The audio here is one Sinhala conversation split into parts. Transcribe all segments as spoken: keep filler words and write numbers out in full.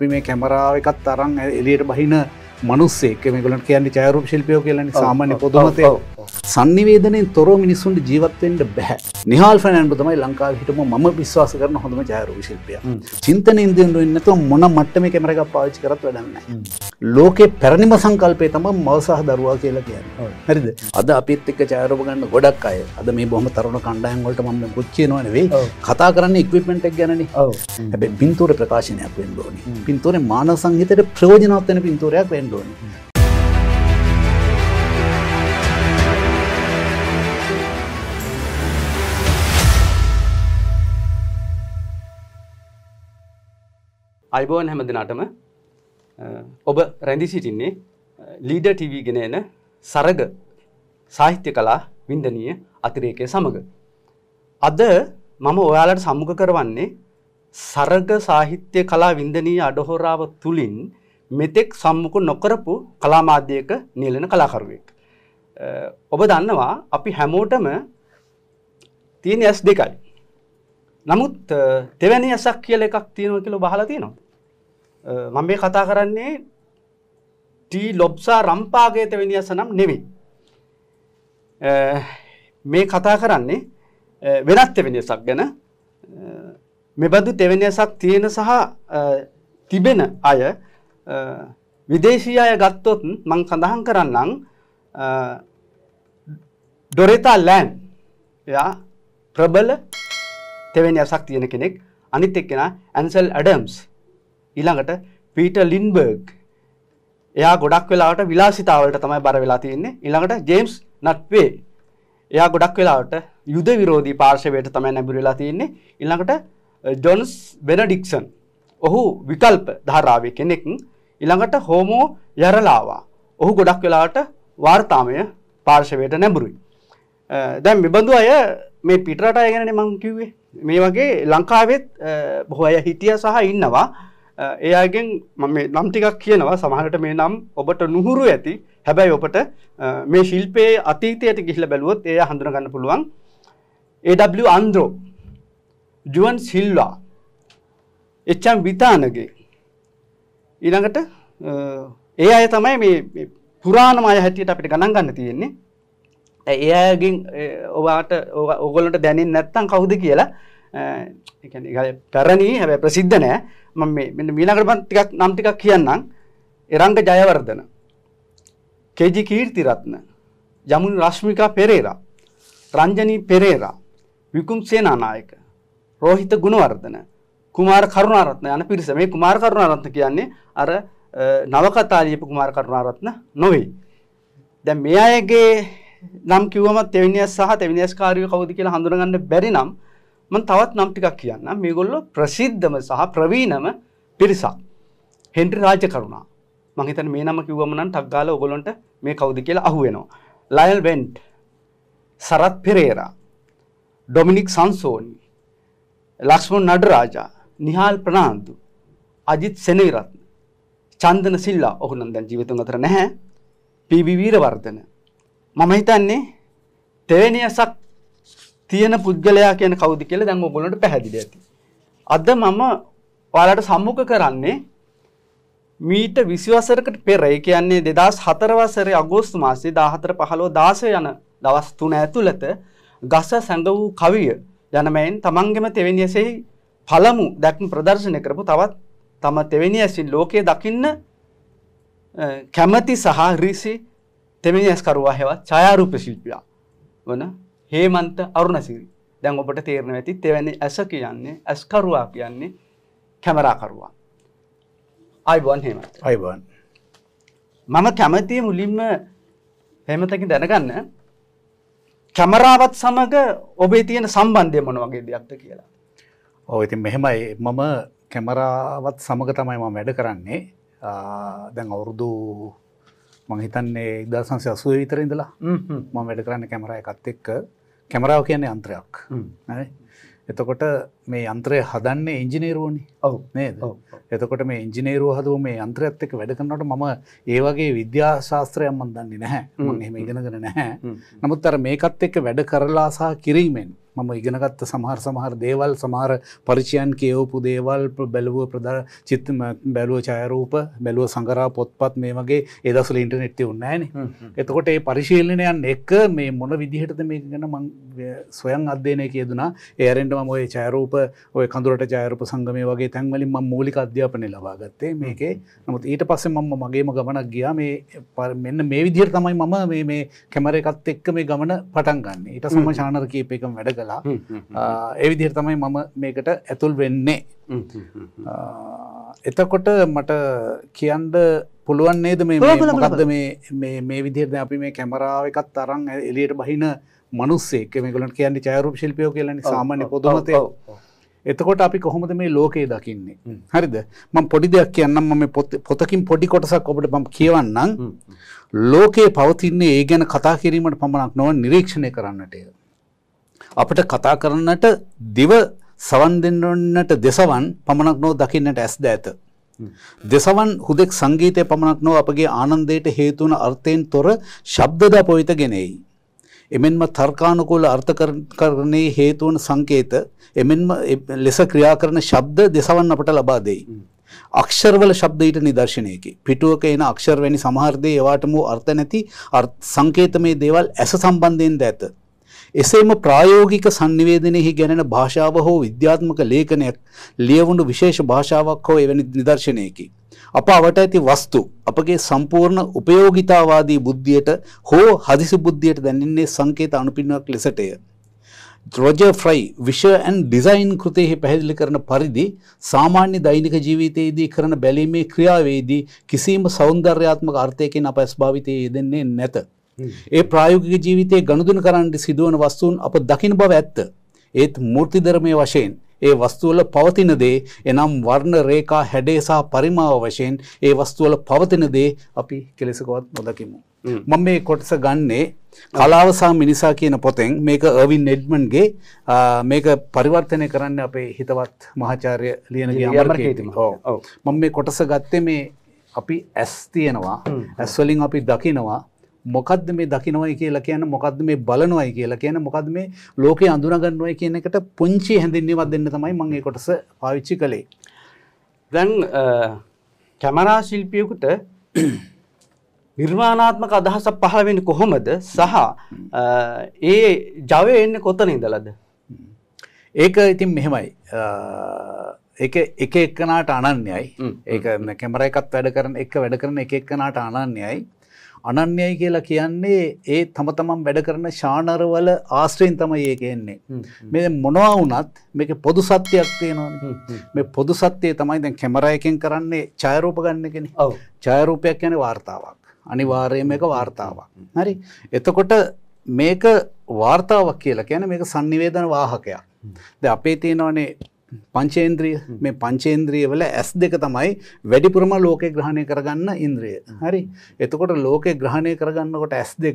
අපි මේ කැමරාව එකත් අරන් එළියට බහින මිනිස්සෙක් මේගොල්ලන්ට කියන්නේ ඡායාරූප ශිල්පියෝ කියලානේ සාමාන්‍ය පොදුමතේ sannivedanayen තොරව මිනිස්සුන්ට ජීවත් වෙන්න බෑ. නිහාල් ෆර්නැන්ඩෝ තමයි ලංකාවේ හිටපු මම විශ්වාස කරන හොඳම ඡායාරූප ශිල්පියා. චින්තනෙන් දිනුන වෙන්නේ නැතුව මොන මට්ටමේ කැමරා එකක් පාවිච්චි කරත් වැඩක් නැහැ. ලෝකේ පැරණිම සංකල්පය තමයි මව සහ දරුවා කියලා කියන්නේ. හරිද? අද අපිත් එක්ක ඡායාරූප ගන්න ගොඩක් අය. අද මේ බොහොම තරුණ කණ්ඩායම් වලට මම පුච්ච කියනවා නෙවෙයි. කතා කරන්නේ ඉක්විප්මන්ට් එක ගැනනේ. හැබැයි පින්තූර ප්‍රකාශනයක් වෙන්න ඕනේ. පින්තූරේ මානව සංහිතයට ප්‍රයෝජනවත් වෙන පින්තූරයක් වෙන්න ඕනේ. අයිබෝන් හැම දිනාටම ඔබ රැඳී සිටින්නේ ලීඩර් ටීවී ගෙන එන සරග සාහිත්‍ය කලා වින්දනීය අතිරේකය සමග. අද මම ඔයාලට සම්මුඛ කරවන්නේ සරග සාහිත්‍ය කලා වින්දනීය අඩහොරාව තුලින් මෙතෙක් සම්මුඛ නොකරපු කලා මාධ්‍යයක නියැලෙන කලාකරුවෙක්. ඔබ දන්නවා අපි හැමෝටම තියෙන ඇස් දෙකයි. නමුත් දෙවැනි ඇසක් කියලා එකක් තියෙනවා කියලා ඔබ අහලා තියෙනවා. මම මේ කතා කරන්නේ ටී ලොබ්සා රම්පාගේ දෙවැනි ඇස නම් නෙවෙයි. මේ කතා කරන්නේ වෙනත් දෙවැනි ඇසක් ගැන. මෙබඳු දෙවැනි ඇසක් තියෙන සහ තිබෙන අය විදේශීය අය ගත්තොත් මම සඳහන් කරන්නම් ඩොරෙතා ලෑන් එයා ප්‍රබල දෙවැනි ඇසක් තියෙන කෙනෙක්. අනිත් එක්කෙනා ඇන්සල් ඇඩම්ස්. ඊළඟට පීටර් ලින්බර්ග්. එයා ගොඩක් වෙලාවට විලාසිතාවලට තමයි බර වෙලා තියෙන්නේ. ඊළඟට ජේම්ස් නට්වේ. එයා ගොඩක් වෙලාවට යුද විරෝධී පාර්ශවයට තමයි නැඹුරු වෙලා තියෙන්නේ. ඊළඟට ජොන්ස් බෙනඩික්සන්. ඔහු විකල්ප ධාරාවේ කෙනෙක්. ඊළඟට හෝමෝ යරලාවා. ඔහු ගොඩක් වෙලාවට වාර්තාමය පාර්ශවයට නැඹුරුයි. දැන් මෙබඳු අය මේ පිටරට අය ගැනනේ මම කිව්වේ. මේ වගේ ලංකාවෙත් බොහෝ අය හිටියා සහ ඉන්නවා. ඒ අයගෙන් මම මේ නම් ටිකක් කියනවා. සමහරට මේ නම් ඔබට නුහුරු ඇති. හැබැයි ඔබට මේ ශිල්පයේ අතීතයට ගිහිල්ලා බැලුවොත් ඒ හඳුනා ගන්න පුළුවන්. A W Andro, Juan Silva, H M Withanage. ඊළඟට ඒ අය තමයි මේ පුරාණම අය හැටියට අපිට ගණන් ගන්න තියෙන්නේ. ඒ අයගෙන් ඔයාට ඕගොල්ලන්ට දැනෙන්නේ නැත්නම් කවුද කියලා ඒ කියන්නේ පැරණි හැබැයි ප්‍රසිද්ධ නෑ. මම මේ මෙන්න ඊළඟට මම ටිකක් නම් ටිකක් කියන්නම්. එරංග ජයවර්ධන, කේජී කීර්තිරත්න, යමුනි රශ්මිකා පෙරේරා, රංජනී පෙරේරා, විකුම් සේනානායක, රෝහිත ගුණවර්ධන, කුමාර කරුණාරත්න යන පිරිස. මේ කුමාර කරුණාරත්න කියන්නේ අර නවකතා ලියපු කුමාර කරුණාරත්න නොවේ. දැන් මේ අයගේ නම් කිව්වම දෙවෙනි ඇස් සහ දෙවෙනි ඇස් කාර්යය කවුද කියලා හඳුනගන්න බැරි නම් මම තවත් නම් ටිකක් කියන්නම්. මේගොල්ලෝ ප්‍රසිද්ධම සහ ප්‍රවීණම පිරිසක්. හෙන්රි රාජකරුණා. මම හිතන්නේ මේ නම කිව්වම නම් ටක් ගාලා ඔයගොල්ලන්ට මේ කවුද කියලා අහුවෙනවා. ලයල් වෙන්ට්, සරත් පෙරේරා, ඩොමිනික් සංසෝනි, ලක්ෂ්මන් නඩරාජා, නිහාල් ප්‍රනාන්දු, අජිත් සෙනවිරත්න, චන්දන සිල්වා. ඔහු නම් දැන් ජීවිතුන් අතර නැහැ. පී.බී. වීරවර්ධන. මම හිතන්නේ දෙවෙනි ඇසක් තියෙන පුද්ගලයා කියන කවුද කියලා දැන් ඔයගොල්ලන්ට පැහැදිලි ඇති. අද මම ඔයාලට සම්මුඛ කරන්නේ මීට විසි වසරකට පෙර, ඒ කියන්නේ දෙදාස් හතර වසරේ අගෝස්තු මාසයේ දාහතර පහළොව දාසය යන දවස් තුන ඇතුළත ගස සැඟ වූ කවිය යන මෙයින් තමන්ගේම දෙවෙනි ඇසෙහි පළමු දැක්ම ප්‍රදර්ශනය කරපු තවත් තම දෙවෙනි ඇසින් ලෝකයේ දකින්න කැමැති සහ ඍසි දෙවෙනි ඇස් කරුවා හැවත් ඡායාරූප ශිල්පියා වන හේමන්ත අරුණසිරි. දැන් ඔබට තේරෙනවා ඇති දෙවෙනි ඇස කියන්නේ ඇස් කරුවා කියන්නේ කැමරා කරුවා. අයිබෝන් හේමන්ත. අයිබෝන්. මම කැමතියි මුලින්ම හේමන්තකින් දැනගන්න කැමරාවත් සමග ඔබේ තියෙන සම්බන්ධය මොන වගේ දෙයක්ද කියලා. ඔව් ඉතින් මෙහෙමයි මම කැමරාවත් සමග තමයි මම වැඩ කරන්නේ. දැන් අවුරුදු මම හිතන්නේ එක්දාස් නවසිය අසූ විතර ඉඳලා මම වැඩ කරන්නේ කැමරා එකත් එක්ක. කැමරාව කියන්නේ යන්ත්‍රයක්. හරි. එතකොට මේ යන්ත්‍රය හදන්නේ ඉංජිනේරුවෝනේ. ඔව් නේද? එතකොට මේ ඉංජිනේරුවෝ හදුව මේ යන්ත්‍රයත් එක්ක වැඩ කරනකොට මම ඒ වගේ විද්‍යා ශාස්ත්‍රයක් මම දන්නේ නැහැ. මම එහෙම ඉගෙනගෙන නැහැ. නමුත් අර මේකත් එක්ක වැඩ කරලා සහ කිරීමෙන් මම ඉගෙනගත්ත සමහර සමහර දේවල් සමහර පරිචයන් කියවපු දේවල් බැලුව ප්‍රධාන චිත්ත බැලුව ඡායාරූප බැලුව සංගරා පොත්පත් මේ වගේ ඒ දවස්වල ඉන්ටර්නෙට් තිබුණේ නැහැ නේ. එතකොට ඒ පරිශීලනයන් එක මේ මොන විදිහටද මේක ගැන මම ස්වයං අධ්‍යයනය කියදුනා. ඒ ඇරෙන්න මම ওই ඡායාරූප ඔය කඳුරට ඡායාරූප සංගමයේ වගේ තැන් වලින් මම මූලික අධ්‍යාපනය ලබා ගත්තේ මේකේ. නමුත් ඊට පස්සේ මම මගේම ගමනක් ගියා මේ මෙන්න මේ විදිහට තමයි මම මේ මේ කැමරා එකත් එක්ක මේ ගමන පටන් ගන්න. ඊට සම ශානර කීප එකම වැඩ කළා. ඒ විදිහට තමයි මම මේකට ඇතුල් වෙන්නේ. එතකොට මට කියන්න පුළුවන් නේද මේ මොකද්ද මේ මේ මේ විදිහට අපි මේ කැමරාව එකත් අරන් එළියට බහින මිනිස්සෙක් මේගොල්ලන්ට කියන්නේ ඡායාරූප ශිල්පියෝ කියලානේ සාමාන්‍ය පොදුමතේ. එතකොට අපි කොහොමද මේ ලෝකය දකින්නේ? හරිද? මම පොඩි දෙයක් කියන්නම්. මම මේ පොතකින් පොඩි කොටසක් ඔබට මම කියවන්නම්. ලෝකයේ පවතින්නේ ඒ ගැන කතා කිරීමට පමණක් නොව නිරීක්ෂණය කරන්නට. අපිට කතා කරන්නට දිව සවන් දෙන්නට දෙසවන් පමණක් නොව දකින්නට ඇස් ද ඇත. දෙසවන් හුදෙක් සංගීතය පමණක් නොව අපගේ ආනන්දයට හේතු වන අර්ථයෙන් තොර ශබ්දද අප වෙත ගෙනෙයි. එමෙන්ම තර්කානුකූල අර්ථකරණයේ හේතු වන සංකේත එමෙන්ම ලෙස ක්‍රියා කරන ශබ්ද දෙසවන් අපට ලබා දෙයි. අක්ෂරවල ශබ්ද ඊට නිදර්ශනයකි. පිටුවක එන අක්ෂර වැනි සමහර දේ ඒවාටම අර්ථ නැති සංකේතමය දේවල් ඇස සම්බන්ධයෙන් ද ඇත. එසේම ප්‍රායෝගික sannivedanaෙහි ගැනෙන භාෂාව හෝ විද්‍යාත්මක ලේඛනයක් ලියවුණු විශේෂ භාෂාවක් හෝ එවැනි නිදර්ශනයකි. අප අවට ඇති වස්තු අපගේ සම්පූර්ණ උපයෝගිතාවාදී බුද්ධියට හෝ හදිසි බුද්ධියට දැනෙන්නේ සංකේත අනුපින්නාවක් ලෙසටය. රොජර් ෆ්‍රයි විෂය ඇන්ඩ් ඩිසයින් කෘතියෙහි පැහැදිලි කරන පරිදි සාමාන්‍ය දෛනික ජීවිතයේදී කරන බැලීමේ ක්‍රියාවේදී කිසිම සෞන්දර්යාත්මක අර්ථයකින් අප ඇස් භාවිතයේ යෙදෙන්නේ නැත. ඒ ප්‍රායෝගික ජීවිතයේ ගනුදෙනු කරන්න සිදුවන වස්තුන් අප දකින බව ඇත්ත. ඒත් මූර්තිධර්මයේ වශයෙන් ඒ වස්තුවල පවතින දේ එනම් වර්ණ රේඛා හැඩය සහ පරිමාව වශයෙන් ඒ වස්තුවල පවතින දේ අපි කෙලෙසකවත් නොදකිමු. මම මේ කොටස ගන්නේ කලාව සහ මිනිසා කියන පොතෙන්. මේක අර්වින් එඩ්මන්ඩ්ගේ මේක පරිවර්තනය කරන්න අපේ හිතවත් මහාචාර්ය ලියනගේ අමරකීර්ති. ඔව්. මම මේ කොටස ගත්තේ මේ අපි ඇස් තියෙනවා. ඇස් වලින් අපි දකිනවා. මොකද්ද මේ දකින්නවයි කියලා කියන්නේ? මොකද්ද මේ බලනවයි කියලා කියන්නේ? මොකද්ද මේ ලෝකේ අඳුනගන්නවයි කියන එකට පුංචි හැඳින්වීමක් දෙන්න තමයි මම මේ කොටස පාවිච්චි කළේ. දැන් කැමරා ශිල්පියෙකුට නිර්මාණාත්මක අදහසක් පහළ වෙන්නේ කොහොමද? සහ ඒ ජවය එන්නේ කොතන ඉඳලාද? ඒක ඉතින් මෙහෙමයි. ඒක එක එක්කනාට අනන්‍යයි. ඒක කැමරා එකත් වැඩ කරන එක වැඩ කරන එක එක්කනාට අනන්‍යයි. අනන්‍යයි කියලා කියන්නේ ඒ තම තමන් වැඩ කරන ශානරවල ආශ්‍රයෙන් තමයි ඒක එන්නේ. මේ මොනවා වුණත් මේකේ පොදු සත්‍යයක් තියෙනවානේ. මේ පොදු සත්‍යය තමයි දැන් කැමරා එකෙන් කරන්නේ ඡායාරූප ගන්න එකනේ. ඔව්. ඡායාරූපයක් කියන්නේ වාර්තාවක්. අනිවාර්යයෙන්ම මේක වාර්තාවක්. හරි. එතකොට මේක වාර්තාවක් කියලා කියන්නේ මේක sannivedana වාහකයක්. දැන් අපේ තියෙනවනේ පංචේන්ද්‍රිය. මේ පංචේන්ද්‍රිය වල ඇස් දෙක තමයි වැඩිපුරම ලෝකේ ග්‍රහණය කරගන්න ඉන්ද්‍රිය. හරි. එතකොට ලෝකේ ග්‍රහණය කරගන්නකොට ඇස් දෙක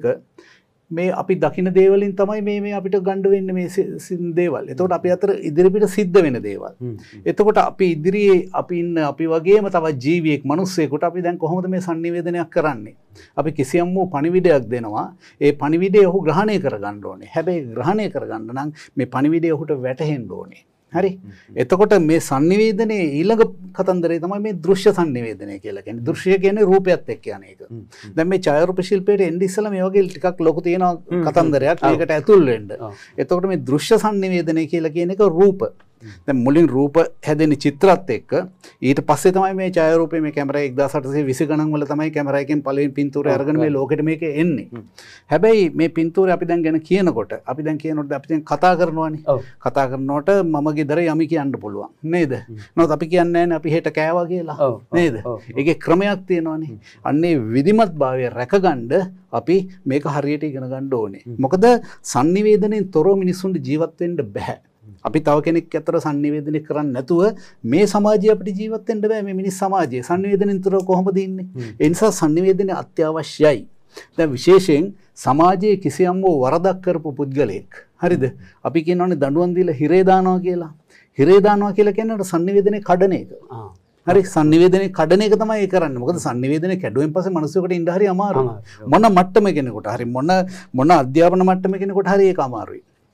මේ අපි දකින දේවලින් තමයි මේ මේ අපිට ගන්න වෙන්නේ මේ දේවල්. එතකොට අපි අතර ඉදිරියට සිද්ධ වෙන දේවල්. එතකොට අපි ඉදිරියේ අපි ඉන්න අපි වගේම තවත් ජීවියෙක් මිනිස්සෙකුට අපි දැන් කොහොමද මේ sannivedanayak කරන්නේ? අපි කිසියම් වූ පණිවිඩයක් දෙනවා. ඒ පණිවිඩය ඔහු ග්‍රහණය කරගන්න ඕනේ. හැබැයි ග්‍රහණය කරගන්න නම් මේ පණිවිඩය ඔහුට වැටහෙන්න ඕනේ. හරි. එතකොට මේ sannivedanaye ඊළඟ කතන්දරේ තමයි මේ දෘශ්‍ය sannivedanaye කියලා කියන්නේ. දෘශ්‍ය කියන්නේ රූපයත් එක්ක යන එක. දැන් මේ ඡායාරූප ශිල්පයේ එන්නේ ඉස්සලා මේ වගේ ටිකක් ලොකු තියෙන කතන්දරයක් ඒකට ඇතුල් වෙන්න. එතකොට මේ දෘශ්‍ය sannivedanaye කියලා කියන එක රූප. දැන් මුලින් රූප හැදෙන චිත්‍රات එක්ක ඊට පස්සේ තමයි මේ ඡායාරූපේ මේ කැමරා එක්දාස් අටසිය විසි ගණන් වල තමයි කැමරා එකෙන් පළවෙනි පින්තූරය අරගෙන මේ ලෝකෙට මේක එන්නේ. හැබැයි මේ පින්තූරය අපි දැන් ගැන කියනකොට අපි දැන් කියනකොට අපි දැන් කතා කරනවානේ. කතා කරනකොට මම ගෙදර යමි කියන්න පුළුවන් නේද? නමුත් අපි කියන්නේ නැහැ අපි හෙට කෑවා කියලා නේද? ඒකේ ක්‍රමයක් තියෙනවානේ. අන්නේ විධිමත් භාවය රැකගන්න අපි මේක හරියට ඉගෙන ගන්න ඕනේ. මොකද sannivedanayen තොරව මිනිස්සුන්ට ජීවත් වෙන්න බෑ. අපි තව කෙනෙක් අතර sannivedanaye කරන්නේ නැතුව මේ සමාජයේ අපිට ජීවත් වෙන්න බෑ. මේ මිනිස් සමාජයේ sannivedanayen තොරව කොහොමද ඉන්නේ? ඒ නිසා sannivedanaye අත්‍යවශ්‍යයි. දැන් විශේෂයෙන් සමාජයේ කිසියම් වූ වරදක් කරපු පුද්ගලයෙක් හරිද? අපි කියනවානේ දඬුවම් දීලා හිරේ දානවා කියලා. හිරේ දානවා කියලා කියන්නේ sannivedanaye කඩන එක. හරි sannivedanaye කඩන එක තමයි ඒ කරන්නේ. මොකද sannivedanaye කැඩුවෙන් පස්සේ මිනිස්සුන්ට ඉන්න හරි අමාරුයි. මොන මට්ටමේ කෙනෙකුට හරි මොන මොන අධ්‍යාපන මට්ටමේ කෙනෙකුට හරි ඒක අමාරුයි.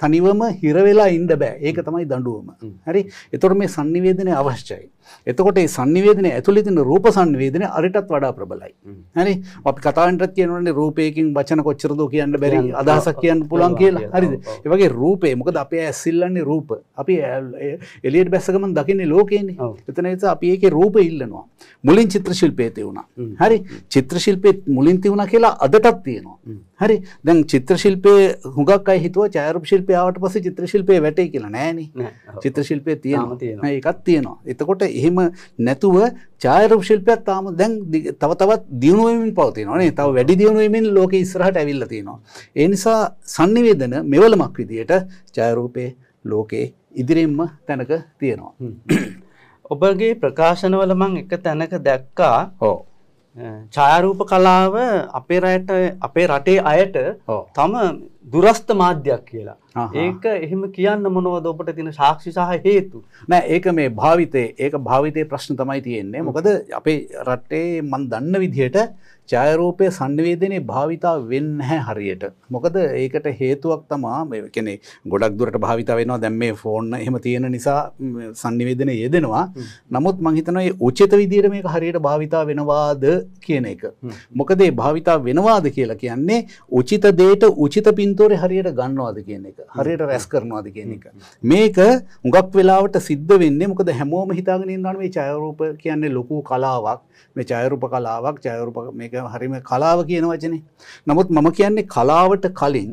තනිවම හිර වෙලා ඉන්න බෑ. ඒක තමයි දඬුවම. හරි. එතකොට මේ sannivedanaය අවශ්‍යයි. එතකොට මේ sannivedanaය ඇතුළේ තියෙන රූප sannivedanaය අරටත් වඩා ප්‍රබලයි. හරි. අපි කතාවෙන්ටත් කියනවනේ රූපයකින් වචන කොච්චරද කියන්න බැරි අදහසක් කියන්න පුළුවන් කියලා. හරිද? ඒ වගේ රූපේ මොකද අපේ ඇස් ඉල්ලන්නේ රූප. අපි එළියට බැස්ස ගමන් දකින්නේ ලෝකේනේ. එතන නිසා අපි ඒකේ රූප ඉල්ලනවා. මුලින් චිත්‍ර ශිල්පයේ තියුණා. හරි. චිත්‍ර ශිල්පයේ මුලින් තියුණා කියලා අදටත් තියෙනවා. හරි. දැන් චිත්‍ර ශිල්පයේ හුඟක් අය හිතුවා ඡායාරූප ශිල්පය ආවට පස්සේ චිත්‍ර ශිල්පයේ වැටේ කියලා. නෑනේ. චිත්‍ර ශිල්පයේ තියෙනවා. ඒකත් තියෙනවා. එතකොට එහෙම නැතුව ඡායාරූප ශිල්පයක් තාම දැන් තව තවත් දියුණු වෙමින් පවතිනවා නේ. තව වැඩි දියුණු වෙමින් ලෝකෙ ඉස්සරහට ඇවිල්ලා තියෙනවා. ඒ නිසා sannivedana මෙවලමක් විදියට ඡායාරූපේ ලෝකේ ඉදිරියෙන්ම තැනක තියෙනවා. ඔබගේ ප්‍රකාශනවල මම එක තැනක දැක්කා. ඔව්. ඡායාරූප කලාව අපේ රට අපේ රටේ අයට තම දුරස්ත මාධ්‍යයක් කියලා. ඒක එහෙම කියන්න මොනවද ඔබට තියෙන සාක්ෂි සහ හේතු? නෑ ඒක මේ භාවිතේ ඒක භාවිතේ ප්‍රශ්න තමයි තියෙන්නේ. මොකද අපේ රටේ මම දන්න විදිහට ඡායාරූපයේ sannivedanaye භාවිතා වෙන්නේ නැහැ හරියට. මොකද ඒකට හේතුවක් තමයි මේ කියන්නේ ගොඩක් දුරට භාවිතා වෙනවා. දැන් මේ ෆෝන් එහෙම තියෙන නිසා sannivedanaye යෙදෙනවා. නමුත් මම හිතනවා මේ උචිත විදිහට මේක හරියට භාවිතා වෙනවාද කියන එක. මොකද මේ භාවිතා වෙනවාද කියලා කියන්නේ උචිත දෙයට උචිත පින්තූරේ හරියට ගන්නවාද කියන එක. හරියට රැස් කරනවාද කියන එක. මේක හුඟක් වෙලාවට සිද්ධ වෙන්නේ මොකද හැමෝම හිතාගෙන ඉන්නවනේ මේ ඡායාරූප කියන්නේ ලොකු කලාවක්. මේ ඡායාරූප කලාවක් ඡායාරූප මේක හරියම කලාව කියන වචනේ. නමුත් මම කියන්නේ කලාවට කලින්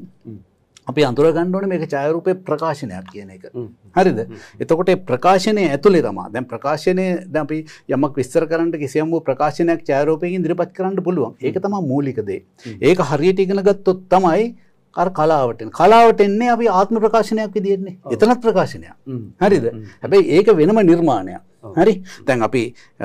අපි අඳුර ගන්න ඕනේ මේක ඡායාරූපේ ප්‍රකාශනයක් කියන එක. හරිද? එතකොට ඒ ප්‍රකාශනයේ ඇතුලේ තමයි දැන් ප්‍රකාශනයේ දැන් අපි යමක් විස්තර කරන්න කිසියම් වූ ප්‍රකාශනයක් ඡායාරූපයෙන් ඉදිරිපත් කරන්න පුළුවන්. ඒක තමයි මූලික දේ. ඒක හරියට ඉගෙන ගත්තොත් තමයි අර කලාවට එන්නේ. කලාවට එන්නේ අපි ආත්ම ප්‍රකාශනයක් විදිහටනේ. එතනත් ප්‍රකාශනයක්. හරිද? හැබැයි ඒක වෙනම නිර්මාණයක්. හරි දැන් අපි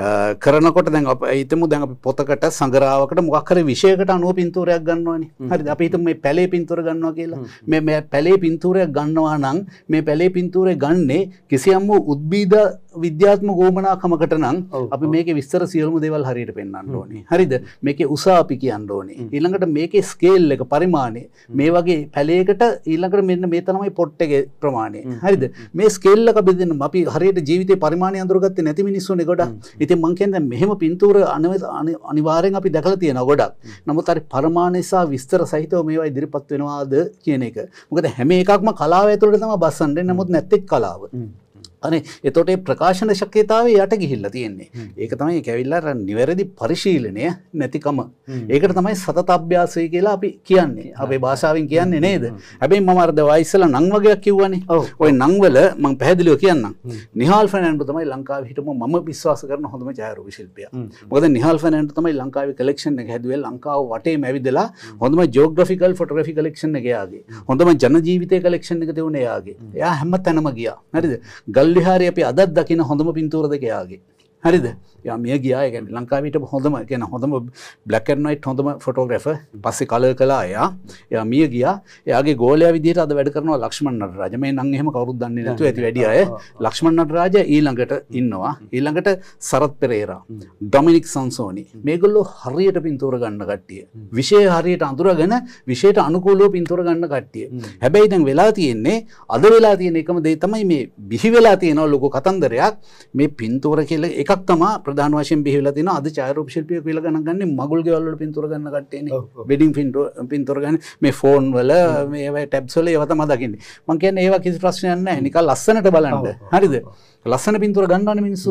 කරනකොට දැන් අපි හිතමු දැන් අපි පොතකට සංගරාවකට මොකක් හරි විෂයකට අනුව පින්තූරයක් ගන්නවානේ. හරිද? අපි හිතමු මේ පැලේ පින්තූර ගන්නවා කියලා. මේ මේ පැලේ පින්තූරයක් ගන්නවා නම් මේ පැලේ පින්තූරේ ගන්නේ කිසියම් වූ උද්භිද විද්‍යාත්මක ගෝමනාකමකට නම් අපි මේකේ විස්තර සියලුම දේවල් හරියට පෙන්වන්න ඕනේ. හරිද? මේකේ උස අපි කියන්න ඕනේ. ඊළඟට මේකේ ස්කේල් එක පරිමාණය මේ වගේ පැලයකට ඊළඟට මෙන්න මේ තමයි පොට් එකේ ප්‍රමාණය. හරිද? මේ ස්කේල් එක බෙදෙන්න අපි හරියට ජීවිතේ පරිමාණය අඳුර ගත්තේ නැති මිනිස්සුනේ ගොඩක්. ඉතින් මං කියන්නේ මෙහෙම පින්තූර අනිවාර්යෙන් අපි දැකලා තියෙනවා ගොඩක්. නමුත් අර පරිමාණය සහ විස්තර සහිතව මේවා ඉදිරිපත් වෙනවාද කියන එක. මොකද හැම එකක්ම කලාව ඇතුළට තමයි බස්සන්නේ. නමුත් නැත්තේ කලාව. අනේ එතකොට මේ ප්‍රකාශන ශක්තියතාවය යට ගිහිල්ලා තියෙන්නේ. ඒක තමයි ඒක ඇවිල්ලා අර නිවැරදි පරිශීලනය නැතිකම. ඒකට තමයි සතත අභ්‍යාසය කියලා අපි කියන්නේ. අපේ භාෂාවෙන් කියන්නේ නේද? හැබැයි මම අර දවයි ඉස්සලා නම් වගේක් කිව්වනේ. ওই නම් වල මම පැහැදිලිව කියන්නම්. නිහාල් ෆර්නැන්ඩෝ තමයි ලංකාවේ හිටපු මම විශ්වාස කරන හොඳම ඡායාරූප ශිල්පියා. මොකද නිහාල් ෆර්නැන්ඩෝ තමයි ලංකාවේ කලෙක්ෂන් එක හැදුවේ. ලංකාව වටේම ඇවිදලා හොඳම ජියෝග්‍රැෆිකල් ෆොටෝග්‍රැෆි කලෙක්ෂන් එක එයාගේ. හොඳම ජන ජීවිතය කලෙක්ෂන් එක තියුනේ එයාගේ. එයා හැම තැනම ගියා. හරිද? ගල් විහාරේ අපි අදත් දකින හොඳම පින්තූර දෙක එයාගේ. හරිද? එයා මිය ගියා. ඒ කියන්නේ ලංකාවේ හිටපු හොඳම කියන්නේ හොඳම බ්ලැක් ඇන්ඩ් වයිට් හොඳම ෆොටෝග්‍රැෆර්. පස්සේ කලර් කළා එයා. එයා මිය ගියා. එයාගේ ගෝලයා විදිහට අද වැඩ කරනවා ලක්ෂ්මන් නටරාජ. මේ නම් එහෙම කවුරුත් දන්නේ නැතුව ඇති වැඩි අය. ලක්ෂ්මන් නටරාජ ඊළඟට ඉන්නවා. ඊළඟට සරත් පෙරේරා, ඩොමිනික් සංසෝනි. මේගොල්ලෝ හරියට පින්තූර ගන්න කට්ටිය. විෂය හරියට අඳුරගෙන විෂයට අනුකූලව පින්තූර ගන්න කට්ටිය. හැබැයි දැන් වෙලා තියෙන්නේ අද වෙලා තියෙන එකම දේ තමයි මේ බිහි වෙලා තියෙන ලොකු කතන්දරයක්. මේ පින්තූර කියලා එකක් තමයි ප්‍රධාන වශයෙන් බිහි වෙලා තියෙනවා. අද ඡායාරූප ශිල්පියෙක් කියලා ගණන් ගන්නේ මගුල් ගෙවල් වල පින්තූර ගන්න කට්ටියනේ. වෙඩින් පින්තූර ගන්න මේ ෆෝන් වල මේ ඒවා ටැබ්ස් වල ඒවා තමයි දකින්නේ. මම කියන්නේ ඒවා කිසි ප්‍රශ්නයක් නැහැ. නිකන් ලස්සනට බලන්න. හරිද? ලස්සන පින්තූර ගන්නවනේ මිනිස්සු.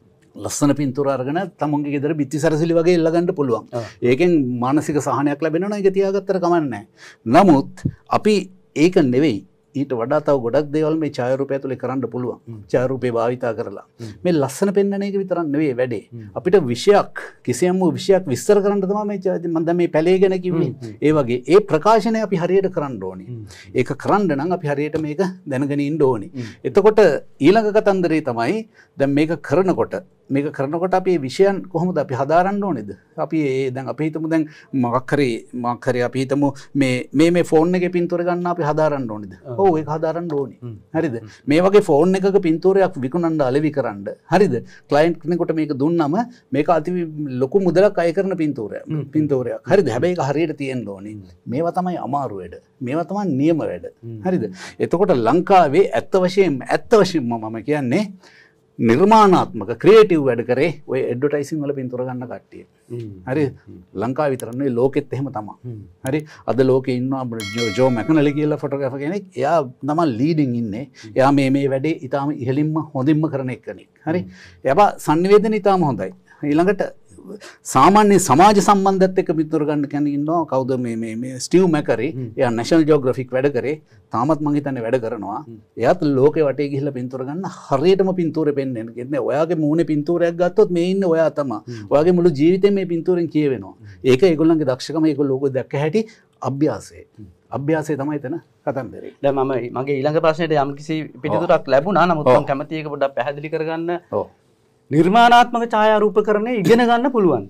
ලස්සන පින්තූර අරගෙන තමුන්ගේ ගෙදර බිත්ති සරසිලි වගේ එල්ල ගන්න පුළුවන්. ඒකෙන් මානසික සහනයක් ලැබෙනවා. ඒක තියාගත්තට කමක් නැහැ. නමුත් අපි ඒක නෙවෙයි ඊට වඩා තව ගොඩක් දේවල් මේ ඡායාරූපය ඇතුලේ කරන්න පුළුවන්. ඡායාරූපේ භාවිතා කරලා. මේ ලස්සන පෙන්වන එක විතරක් නෙවෙයි වැඩේ. අපිට විෂයක් කිසියම් වූ විෂයක් විස්තර කරන්න තමයි මේ මම දැන් මේ පැලේ ගැන කිව්වේ. ඒ වගේ ඒ ප්‍රකාශනය අපි හරියට කරන්න ඕනේ. ඒක කරන්න නම් අපි හරියට මේක දැනගෙන ඉන්න ඕනේ. එතකොට ඊළඟ කතන්දරේ තමයි දැන් මේක කරනකොට මේක කරනකොට අපි විෂයන් කොහොමද අපි හදාරන්න ඕනේද? අපි ඒ දැන් අපි හිතමු දැන් මොකක් හරි මොකක් හරි අපි හිතමු මේ මේ මේ ෆෝන් එකේ පින්තූර ගන්න අපි හදාරන්න ඕනේද? ඔව් ඒක හදාරන්න ඕනේ. හරිද? මේ වගේ ෆෝන් එකක පින්තූරයක් විකුණන්න අලෙවි කරන්න. හරිද? ක්ලයන්ට් කෙනෙකුට මේක දුන්නම මේක අති ලොකු මුදලක් අය කරන පින්තූරයක්. පින්තූරයක්. හරිද? හැබැයි ඒක හරියට තියෙන්න ඕනේ. මේවා තමයි අමාරු වැඩ. මේවා තමයි නියම වැඩ. හරිද? එතකොට ලංකාවේ ඇත්ත වශයෙන්ම ඇත්ත වශයෙන්ම මම කියන්නේ නිර්මාණාත්මක ක්‍රියේටිව් වැඩ කරේ ඔය ඇඩ්වර්ටයිසින් වල පින්තූර ගන්න කට්ටිය. හරි ලංකාව විතර නෙවෙයි ලෝකෙත් එහෙම තමයි. හරි අද ලෝකේ ඉන්නවා ජෝ මැකනලි කියලා ෆොටෝග්‍රැෆර් කෙනෙක්. එයා තමයි ලීඩින් ඉන්නේ. එයා මේ මේ වැඩේ ඊටාම ඉහළින්ම හොඳින්ම කරන කෙනෙක්. හරි. එයා සංනිවේදනය ඊටාම හොඳයි. ඊළඟට සාමාන්‍ය සමාජ සම්බන්ධයත් එක්ක පින්තූර ගන්න කෙනෙක් ඉන්නවා. කවුද මේ මේ මේ ස්ටිව් මැකරි. එයා නැෂනල් ජියෝග්‍රැෆික් වැඩ කරේ. තාමත් මං හිතන්නේ වැඩ කරනවා. එයාත් ලෝකේ වටේ ගිහිල්ලා පින්තූර ගන්න හරියටම පින්තූරේ පෙන්වන්න. කියන්නේ ඔයාගේ මූණේ පින්තූරයක් ගත්තොත් මේ ඉන්නේ ඔයා තමයි. ඔයාගේ මුළු ජීවිතේම මේ පින්තූරෙන් කියවෙනවා. ඒක ඒගොල්ලන්ගේ දක්ෂකම ඒගොල්ලෝ ලෝකෙ දැක්ක හැටි අභ්‍යාසය. අභ්‍යාසය තමයි එතන කතන්දරේ. දැන් මම මගේ ඊළඟ ප්‍රශ්නෙට යම්කිසි පිටුතුරක් ලැබුණා. නමුත් මම කැමති ඒක පොඩ්ඩක් පැහැදිලි කරගන්න. ඔව්. නිර්මාණාත්මක ඡායාරූපකරණය ඉගෙන ගන්න පුළුවන්.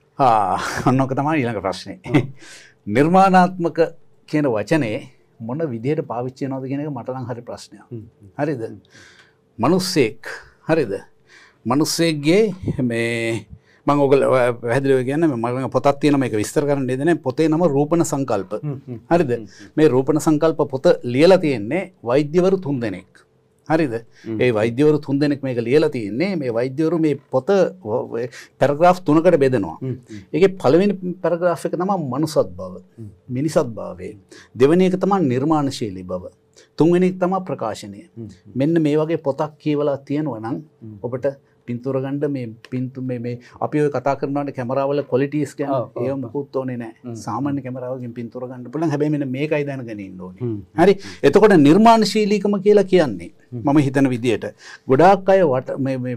ආ අන්න ඔක තමයි ඊළඟ ප්‍රශ්නේ. නිර්මාණාත්මක කියන වචනේ මොන විදිහට පාවිච්චි කරනවද කියන එක මට නම් හරි ප්‍රශ්නයක්. හරිද? මිනිස්සෙක් හරිද? මිනිස්සෙක්ගේ මේ මම ඔයගොල්ලෝ පැහැදිලිව කියන්නේ මම පොතක් තියෙනවා මේක විස්තර කරන්න දෙන්නේ පොතේ නම රූපණ සංකල්ප. හරිද? මේ රූපණ සංකල්ප පොත ලියලා තියෙන්නේ වෛද්‍යවරු තුන්දෙනෙක්. හරිද? ඒ වෛද්‍යවරු තුන්දෙනෙක් මේක ලියලා තියෙන්නේ. මේ වෛද්‍යවරු මේ පොත පැරග්‍රාෆ් තුනකට බෙදනවා. ඒකේ පළවෙනි පැරග්‍රාෆ් එක තමයි මනුසත් බව, මිනිසත් භාවය. දෙවෙනි එක තමයි නිර්මාණශීලී බව. තුන්වෙනි එක තමයි ප්‍රකාශනය. මෙන්න මේ වගේ පොතක් කියවලා තියෙනවා නම් ඔබට පින්තූර ගන්න මේ පින්තු මේ මේ අපි ඔය කතා කරනවානේ කැමරාවල ක්වොලිටිස් ගැන ඒව මොකුත් ඕනේ නැහැ. සාමාන්‍ය කැමරාවකින් පින්තූර ගන්න පුළුවන්. හැබැයි මෙන්න මේකයි දැනගෙන ඉන්න ඕනේ. හරි. එතකොට නිර්මාණශීලීකම කියලා කියන්නේ මම හිතන විදිහට ගොඩාක් අය මේ මේ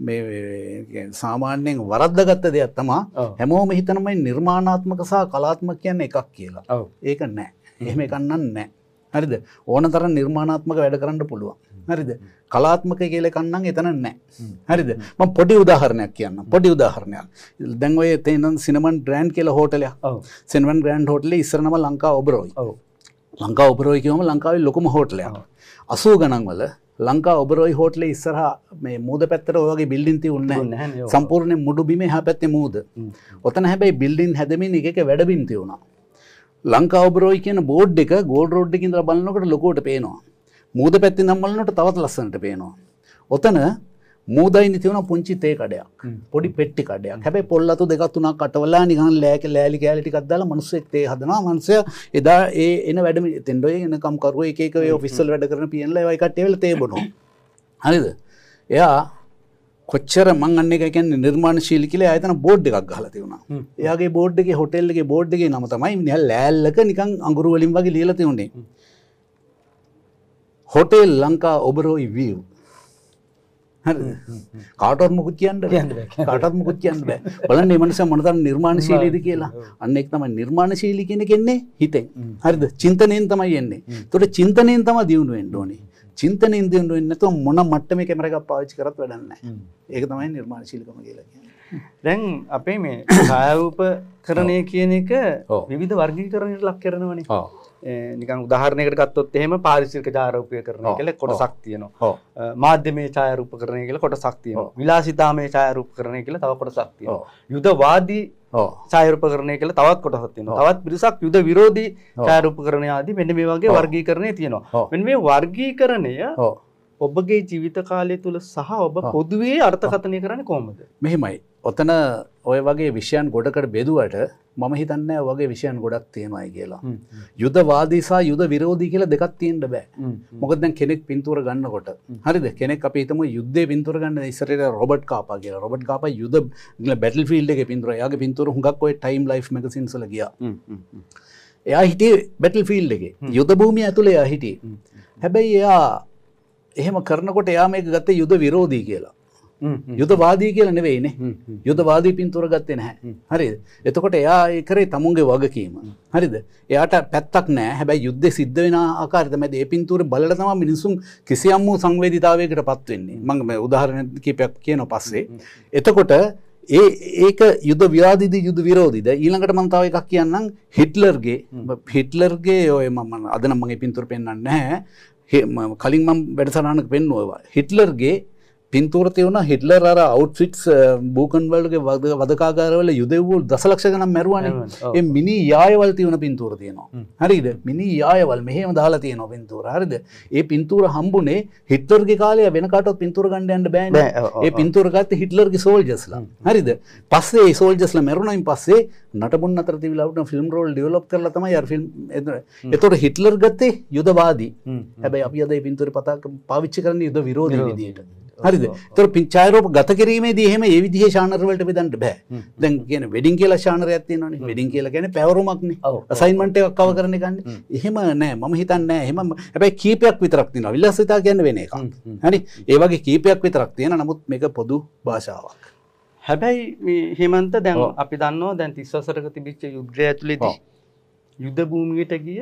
මේ සාමාන්‍යයෙන් වරද්දාගත්ත දෙයක් තමයි හැමෝම හිතන මේ නිර්මාණාත්මක සහ කලාත්මක කියන්නේ එකක් කියලා. ඒක නැහැ. එහෙම එකක් නෑ. හරිද? ඕන තරම් නිර්මාණාත්මක වැඩ කරන්න පුළුවන්. හරිද? කලාත්මක කියලා එකක් නම් එතන නැහැ. හරිද? මම පොඩි උදාහරණයක් කියන්නම්. පොඩි උදාහරණයක්. දැන් ඔය තේනන් සිනමන් ග්‍රෑන්ඩ් කියලා හෝටලයක්. ඔව්. සිනමන් ග්‍රෑන්ඩ් හෝටලේ ඉස්සර නම ලංකා ඔබරෝයි. ඔව්. ලංකා ඔබරෝයි කියවම ලංකාවේ ලොකුම හෝටලයක්. අසූ ගණන් වල ලංකා ඔබරෝයි හෝටලේ ඉස්සරහා මේ මූද පැත්තට ඔය වගේ බිල්ඩින් තියුන්නේ නැහැ. සම්පූර්ණයෙන් මුඩු බිමේ එහා පැත්තේ මූද. ඔතන හැබැයි බිල්ඩින් හැදෙමින් එක එක වැඩ බිම් තියුණා. ලංකා ඔබරෝයි කියන බෝඩ් එක ගෝල්ඩ් රෝඩ් එකේ ඉඳලා බලනකොට ලොකුවට පේනවා. මූද පැත්තෙන් නම් බලනකොට තවත් ලස්සනට පේනවා. ඔතන මූදයින් තියෙන පුංචි තේ කඩයක්. පොඩි පෙට්ටි කඩයක්. හැබැයි පොල් අතු දෙකක් තුනක් අටවලා නිකන් ලෑක ලෑලි කෑලි ටිකක් දාලා මිනිස්සෙක් තේ හදනවා. මිනිස්සයා එදා ඒ එන වැඩ තෙන්ඩ ඔය එන කම්කරුවෝ එක එක ඔය ඔෆිස් වල වැඩ කරන පියන්ලා ඒවයි කට්ටිය වෙලා තේ බොනවා. හරිද? එයා කොච්චර මං අන්න එක කියන්නේ නිර්මාණශීලී කියලා ආයතන බෝඩ් එකක් ගහලා තියුණා. එයාගේ බෝඩ් එකේ හොටෙල් එකේ බෝඩ් එකේ නම තමයි නිකන් ලෑල්ලක නිකන් අඟුරු වලින් වගේ ලියලා තියුනේ. Hotel Lanka Oberoi view. හරිද? කාටවත් මොකුත් කියන්න බෑ. කාටවත් මොකුත් කියන්න බෑ. බලන්න මේ මනුස්සයා මොනතරම් නිර්මාණශීලීද කියලා. අන්න ඒක තමයි නිර්මාණශීලී කියන එක එන්නේ හිතෙන්. හරිද? චින්තනයෙන් තමයි එන්නේ. ඒතකොට චින්තනයෙන් තමයි දියුණු වෙන්න ඕනේ. චින්තනයෙන් දියුණු වෙන්නේ නැතුව මොන මට්ටමේ කැමරා එකක් පාවිච්චි කරත් වැඩක් නැහැ. ඒක තමයි නිර්මාණශීලීකම කියලා කියන්නේ. දැන් අපේ මේ ඡායාරූපකරණය කියන එක විවිධ වර්ගීකරණයකට ලක් කරනවනේ. ඔව්. නිකන් උදාහරණයකට ගත්තොත් එහෙම පාරිසරික ඡායාරූපකරණය කියලා කොටසක් තියෙනවා. මාධ්‍යමය ඡායාරූපකරණය කියලා කොටසක් තියෙනවා. විලාසිතාමය ඡායාරූපකරණය කියලා තව කොටසක් තියෙනවා. යුදවාදී ඡායාරූපකරණය කියලා තවත් කොටසක් තියෙනවා. තවත් පිරිසක් යුද විරෝධී ඡායාරූපකරණය ආදී මෙන්න මේ වගේ වර්ගීකරණය තියෙනවා. මෙන්න මේ වර්ගීකරණය ඔබගේ ජීවිත කාලය තුල සහ ඔබ පොදුවේ අර්ථකථනය කරන්නේ කොහොමද? මෙහෙමයි. ඔතන ඔය වගේ විෂයන් ගොඩකට බෙදුවට මම හිතන්නේ ඔය වගේ විෂයන් ගොඩක් තියෙනවායි කියලා. යුදවාදී සහ යුද විරෝධී කියලා දෙකක් තියෙන්න බෑ. මොකද දැන් කෙනෙක් පින්තූර ගන්නකොට හරිද? කෙනෙක් අපි හිතමු යුද්ධේ පින්තූර ගන්න ඉස්සරහට රොබර්ට් කාපා කියලා. රොබර්ට් කාපා යුද බැටල් ෆීල්ඩ් එකේ පින්තූර. එයාගේ පින්තූර හුඟක් ඔය ටයිම් ලයිෆ් මැගසින්ස් වල ගියා. එයා හිටියේ බැටල් ෆීල්ඩ් එකේ. යුද භූමිය ඇතුලේ එයා හිටියේ. හැබැයි එයා එහෙම කරනකොට එයා මේක ගත්තේ යුද විරෝධී කියලා. යුදවාදී කියලා නෙවෙයිනේ. යුදවාදී පින්තූර ගත්තේ නැහැ. හරිද? එතකොට එයා ඒ කරේ තමුන්ගේ වගකීම. හරිද? එයාට පැත්තක් නැහැ. හැබැයි යුද්ධේ සිද්ධ වෙන ආකාරය තමයි මේ පින්තූරේ බලලා තමයි මිනිසුන් කිසියම් වූ සංවේදීතාවයකටපත් වෙන්නේ. මම මේ උදාහරණ කිහිපයක් කියනවා පස්සේ. එතකොට ඒ ඒක යුද විරෝධීද යුද විරෝධීද ඊළඟට මම තව එකක් කියන්නම් හිට්ලර්ගේ හිට්ලර්ගේ ඔය මම අද නම් මගේ පින්තූර පෙන්වන්නේ නැහැ. කලින් මම වැඩසටහනක පෙන්වුවා. හිට්ලර්ගේ පින්තූර තියුණා. හිට්ලර් අර අවුට්ෆිට්ස් බූකන්වල්ගේ වදකාගාරවල යුදෙව්වෝ දසලක්ෂ ගණන් මැරුවානේ. ඒ මිනි යායවල් තියුණ පින්තූර තියෙනවා. හරිද? මිනි යායවල් මෙහෙම දාලා තියෙනවා පින්තූර. හරිද? ඒ පින්තූර හම්බුනේ හිට්ලර්ගේ කාලේ වෙන කාටවත් පින්තූර ගන්න යන්න බෑනේ. ඒ පින්තූර ගත්තේ හිට්ලර්ගේ සෝල්ජර්ස්ලා. හරිද? පස්සේ ඒ සෝල්ජර්ස්ලා මැරුණායින් පස්සේ නටබුන් අතර තිබිලා උන ෆිල්ම් රෝල් ඩෙවලොප් කරලා තමයි අර ෆිල්ම් එතකොට හිට්ලර් ගත්තේ යුදවාදී. හැබැයි අපි අද මේ පින්තූරේ පතාක පාවිච්චි කරන්නේ යුද විරෝධී විදියට. හරිද? ඒතර ඡායාරූප ගත කිරීමේදී එහෙම ඒ විදිහේ ශානර වලට බෙදන්න බෑ. දැන් කියන්නේ වෙඩින් කියලා ශානරයක් තියෙනවනේ. වෙඩින් කියලා කියන්නේ පැවරුමක්නේ. අසයින්මන්ට් එකක් කවර් කරන එකන්නේ. එහෙම නෑ. මම හිතන්නේ නෑ. එහෙම හැබැයි කීපයක් විතරක් තියෙනවා. විලාසිතා කියන්නේ වෙන එකක්. හරි? ඒ වගේ කීපයක් විතරක් තියෙන නමුත් මේක පොදු භාෂාවක්. හැබැයි මේ හේමන්ත දැන් අපි දන්නවා දැන් තිස් වසරක තිබිච්ච යුද්ධය ඇතුළේදී යුද භූමියට ගිය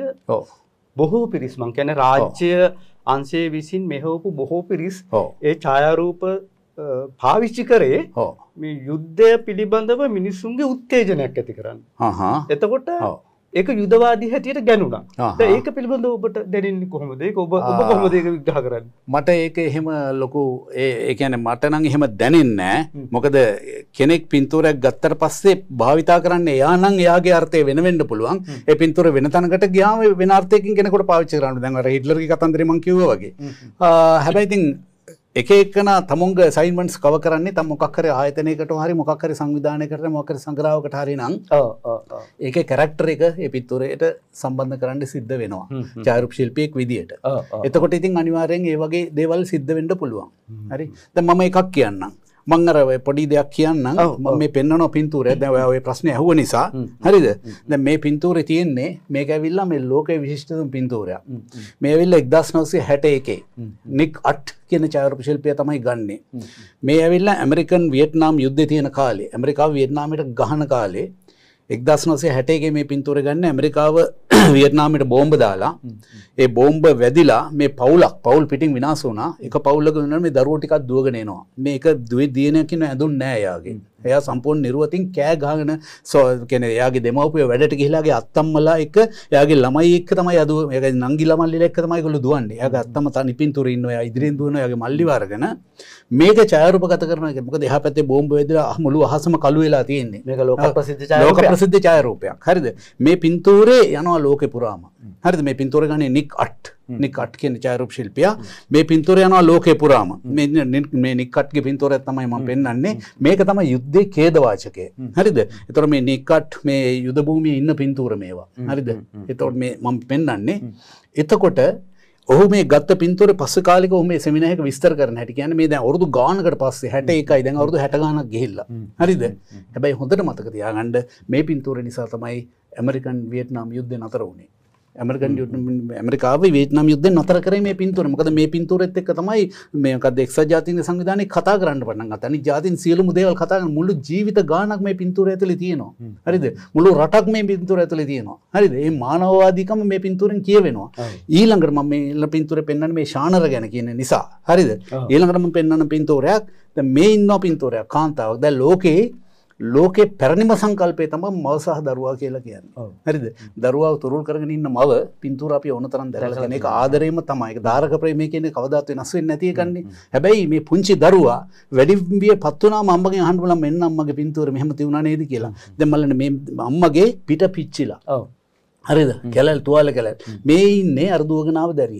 බොහෝ පිරිස් මං කියන්නේ රාජ්‍ය අංශයේ විසින් මෙහෙවපු බොහෝ පිරිස් ඒ ඡායාරූප පාවිච්චි කරේ මේ යුද්ධය පිළිබඳව මිනිසුන්ගේ උත්තේජනයක් ඇති කරන්න. එතකොට ඒක යුදවාදී හැටියට ගැනුණා. ඒක පිළිබඳව ඔබට දැනෙන්නේ කොහොමද? ඒක ඔබ ඔබ කොහොමද ඒක විග්‍රහ කරන්නේ? මට ඒක එහෙම ලොකු ඒ කියන්නේ මට නම් එහෙම දැනෙන්නේ නැහැ. මොකද කෙනෙක් පින්තූරයක් ගත්තට පස්සේ භාවිතා කරන්නේ එයා නම් එයාගේ අර්ථය වෙන වෙන්න පුළුවන්. ඒ පින්තූර වෙන තැනකට ගියාම වෙන අර්ථයකින් කෙනෙකුට පාවිච්චි කරන්න. දැන් අර හිට්ලර්ගේ කතන්දරේ මම කිව්වා වගේ. හැබැයි ඉතින් එක එකන තමුන්ගේ අසයින්මන්ට්ස් කවර් කරන්නේ තම මොකක් හරි ආයතනයකට හරි මොකක් හරි සංවිධානයකට මොකක් හරි සංග්‍රහයකට හරි නම් ඔව් ඔව් ඔව් ඒකේ කැරක්ටර් එක ඒ පින්තූරයට සම්බන්ධ කරන්න සිද්ධ වෙනවා ඡායාරූප ශිල්පියෙක් විදියට. එතකොට ඉතින් අනිවාර්යෙන් ඒ වගේ දේවල් සිද්ධ වෙන්න පුළුවන්. හරි. දැන් මම එකක් කියන්නම්. මං අර පොඩි දෙයක් කියන්නම්. මම මේ පෙන්වන පින්තූරය දැන් ඔය ඔය ප්‍රශ්නේ අහුව නිසා හරිද? දැන් මේ පින්තූරේ තියෙන්නේ මේක ඇවිල්ලා මේ ලෝකයේ විශිෂ්ටතම පින්තූරයක්. මේ ඇවිල්ලා එක්දාස් නවසිය හැට එකේ නික් අට් කියන ඡායාරූප ශිල්පියා තමයි ගන්නෙ. මේ ඇවිල්ලා ඇමරිකන් වියට්නාම් යුද්ධේ තියෙන කාලේ ඇමරිකාව වියට්නාමයට ගහන කාලේ එක්දාස් නවසිය හැට එකේ මේ පින්තූරය ගන්න ඇමරිකාව වියට්නාමයට බෝම්බ දාලා ඒ බෝම්බ වැදිලා මේ පවුලක් පවුල් පිටින් විනාශ වුණා. එක පවුලක වෙනවා මේ දරුවෝ ටිකක් දුවගෙන එනවා. මේක දුවේ දිනකින් ඇඳුන්නේ නැහැ යාගේ. එයා සම්පූර්ණ නිර්වතින් කෑ ගහගෙන සෝ කියන්නේ එයාගේ දෙමව්පියෝ වැඩට ගිහිලාගේ අත්තම්මලා එක එයාගේ ළමයි එක්ක තමයි අද එයාගේ නංගි ළමල්ලිලා එක්ක තමයි ඒගොල්ලෝ දුවන්නේ. එයාගේ අත්තම්ම තනි පින්තූරේ ඉන්නවා. එයා ඉදිරියෙන් දුවනවා. එයාගේ මල්ලි වර්ගන මේක ඡායාරූපගත කරනවා කියන්නේ මොකද එහා පැත්තේ බෝම්බ වැදිලා මුළු අහසම කළු වෙලා තියෙන්නේ. මේක ලෝක ප්‍රසිද්ධ ඡායාරූපයක්. ලෝක ප්‍රසිද්ධ ඡායාරූපයක්. හරිද? මේ පින්තූරේ යනවා ලෝකේ පුරාම. හරිද? මේ පින්තූරේ ගන්නේ නික් අට්. නික් අට් කියන ඡායාරූප ශිල්පියා. මේ පින්තූරය යනවා ලෝකේ පුරාම. මේ මේ නික් අට්ගේ පින්තූරයක් තමයි මම පෙන්වන්නේ. මේක තමයි යුද්ධේ ඛේදවාචකය. හරිද? ඒතකොට මේ නික් අට් මේ යුද භූමියේ ඉන්න පින්තූර මේවා. හරිද? ඒතකොට මේ මම පෙන්වන්නේ. එතකොට ඔහු මේ ගත්ත පින්තූරේ පස්සේ කාලෙක ඔහු මේ සෙමිනාර් එක විස්තර කරන හැටි කියන්නේ මේ දැන් අවුරුදු ගානකට පස්සේ හැට එකයි දැන් අවුරුදු හැට ගානක් ගිහිල්ලා. හරිද? හැබැයි හොඳට මතක තියාගන්න මේ පින්තූරේ නිසා තමයි ඇමරිකන් වියට්නාම් යුද්ධේ නතර වුණේ. ඇමරිකන් ඇමරිකාව වියට්නාම් යුද්ධේ නතර කරේ මේ පින්තූරේ. මොකද මේ පින්තූරෙත් එක්ක තමයි මේ මොකද එක්සත් ජාතීන්ගේ සංවිධානයේ කතා කරන්න පටන් ගත්තා. අනිත් ජාතීන් සියලුම දේවල් කතා කරන මුළු ජීවිත ගානක් මේ පින්තූරය ඇතුලේ තියෙනවා. හරිද? මුළු රටක් මේ පින්තූරය ඇතුලේ තියෙනවා. හරිද? මේ මානවවාදීකම මේ පින්තූරෙන් කියවෙනවා. ඊළඟට මම මේ පින්තූරේ පෙන්වන්නේ මේ ශානර ගැන කියන නිසා. හරිද? ඊළඟට මම පෙන්වන පින්තූරයක් දැන් මේ ඉන්න පින්තූරයක් කාන්තාවක්. දැන් ලෝකේ ලෝකේ පැරණිම සංකල්පය තමයි මව සහ දරුවා කියලා කියන්නේ. හරිද? දරුවාව තුරුල් කරගෙන ඉන්න මව පින්තූර අපි ඕන තරම් දැකලා තියෙන එක ආදරේම තමයි. ඒක දාරක ප්‍රේමය කියන්නේ කවදාත් වෙනස් වෙන්නේ නැති එකන්නේ. හැබැයි මේ පුංචි දරුවා වැඩි වියපත් වුණාම අම්මගෙන් අහන්න බලන්න මෙන්න අම්මගේ පින්තූර මෙහෙම තියුණා නේද කියලා. දැන් මල්ලනේ මේ අම්මගේ පිට පිච්චිලා. ඔව්. හරිද? කැලල් තුවාල කැලල්. මේ ඉන්නේ අර දුවගනාව දැරිය.